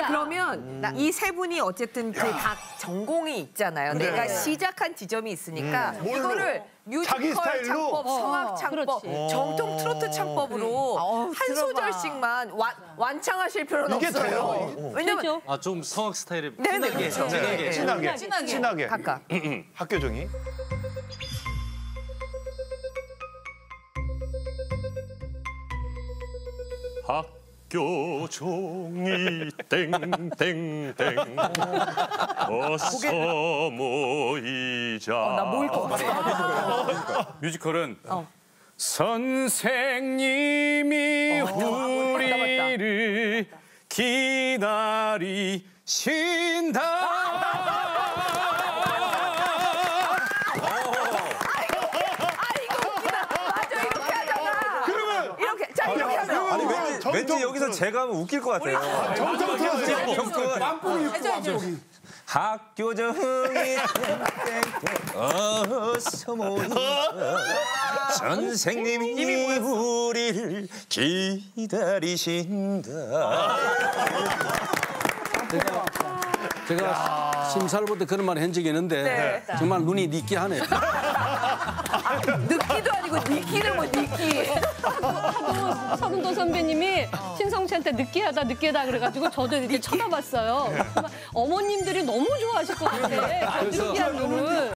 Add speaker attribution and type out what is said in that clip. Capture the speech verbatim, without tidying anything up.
Speaker 1: 그러면 이 세 분이 어쨌든 그 각 전공이 있잖아요.
Speaker 2: 네.
Speaker 1: 내가 시작한 지점이 있으니까
Speaker 2: 음.
Speaker 1: 이거를
Speaker 2: 자기
Speaker 1: 뮤지컬
Speaker 2: 스타일로?
Speaker 1: 창법, 성악 창법,
Speaker 3: 그렇지.
Speaker 1: 정통 트로트 창법으로
Speaker 4: 어우,
Speaker 1: 한
Speaker 4: 들어봐.
Speaker 1: 소절씩만 완, 완창하실 필요는
Speaker 2: 이게
Speaker 1: 없어요.
Speaker 2: 돼요.
Speaker 1: 왜냐면
Speaker 3: 되죠?
Speaker 5: 아, 좀 성악 스타일이
Speaker 1: 네네,
Speaker 5: 진하게.
Speaker 1: 그렇죠.
Speaker 5: 진하게.
Speaker 2: 네, 친하게,
Speaker 4: 친하게.
Speaker 2: 친하게.
Speaker 1: 각각.
Speaker 2: 학교종이.
Speaker 6: 학교 종이 땡땡땡 어서 모이자.
Speaker 1: 나 모일 것 같아.
Speaker 6: 뮤지컬은 선생님이 우리를 기다리신다.
Speaker 1: 맞아, 이렇게 하잖아.
Speaker 2: 그러면
Speaker 1: 이렇게, 자, 이렇게 하면.
Speaker 7: 아니 왠지,
Speaker 2: 정통
Speaker 7: 왠지 여기서 제가 하면 웃길 것 같아요.
Speaker 2: 정통 트로트.
Speaker 7: 학교 정이 땡땡땡 어서 모이자 선생님이 우리를 기다리신다.
Speaker 8: 제가 심사를 볼 때 그런 말을 한 적이 있는데
Speaker 1: 네.
Speaker 8: 정말 눈이 니끼하네요.
Speaker 1: 느끼도 아니고 니끼는 뭐 니끼.
Speaker 3: 하도 서른도 선배님이 신성채한테 느끼하다 느끼하다 그래가지고 저도 이렇게 쳐다봤어요. 정말 어머님들이 너무 좋아하실 것 같아. 그 느끼한 눈을.